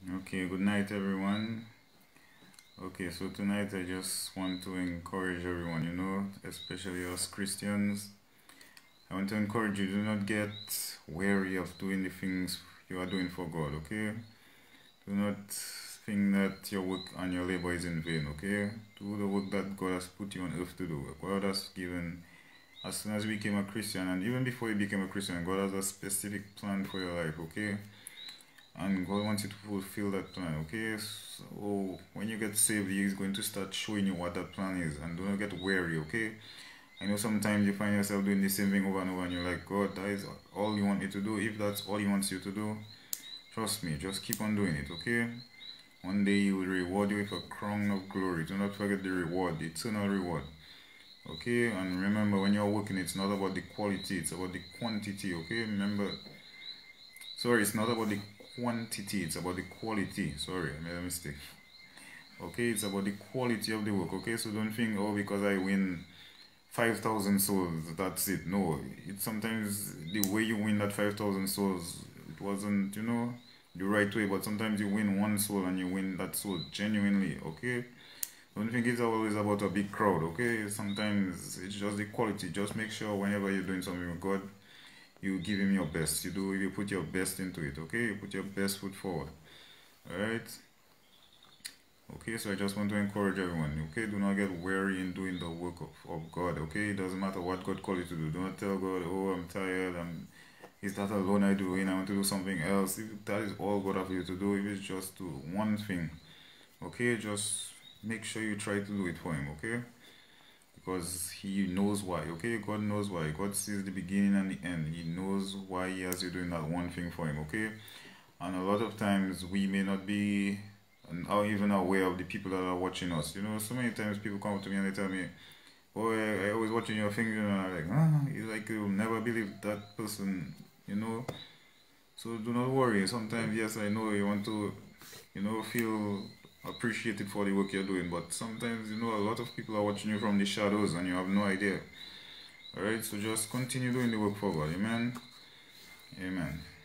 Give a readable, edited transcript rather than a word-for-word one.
Okay, good night, everyone. Okay, so tonight I just want to encourage everyone, especially us Christians. I want to encourage you, do not get weary of doing the things you are doing for God, okay? Do not think that your work and your labor is in vain, okay? Do the work that God has put you on earth to do. God has given, as soon as you became a Christian, and even before you became a Christian, God has a specific plan for your life, okay? And God wants you to fulfill that plan, okay? So when you get saved, He's going to start showing you what that plan is, and do not get weary, okay? I know sometimes you find yourself doing the same thing over and over, and you're like, God, that is all you want me to do. If that's all He wants you to do, trust me, just keep on doing it, okay? One day He will reward you with a crown of glory. Do not forget the reward, the eternal reward, okay? And remember, when you're working, it's not about the quality, it's about the quantity, okay? Remember, sorry, it's not about the quantity, it's about the quality. Sorry, I made a mistake. Okay, it's about the quality of the work. Okay, so don't think, oh, because I win 5,000 souls, that's it. No, it's sometimes the way you win that 5,000 souls, it wasn't, the right way, but sometimes you win one soul and you win that soul genuinely. Okay, don't think it's always about a big crowd. Okay, sometimes it's just the quality. Just make sure whenever you're doing something with God, you give Him your best. You put your best into it. Okay, you put your best foot forward. All right. Okay, so I just want to encourage everyone, okay? Do not get weary in doing the work of God, okay? It doesn't matter what God called you to do. Do not tell God, oh, I'm tired, is that alone I do, and I want to do something else. If that is all God has you to do, if it's just do one thing, okay? Just make sure you try to do it for Him, okay? Because He knows why, okay? God knows why. God sees the beginning and the end. He knows why He has you doing that one thing for Him, okay? And a lot of times we may not be or even aware of the people that are watching us. So many times people come up to me and they tell me, oh, I always watching your thing, and I'm like, it's like you'll never believe that person. So do not worry. Sometimes, yes, I know you want to, feel appreciated for the work you're doing, but sometimes, a lot of people are watching you from the shadows and you have no idea. Alright, so just continue doing the work for God. Amen. Amen.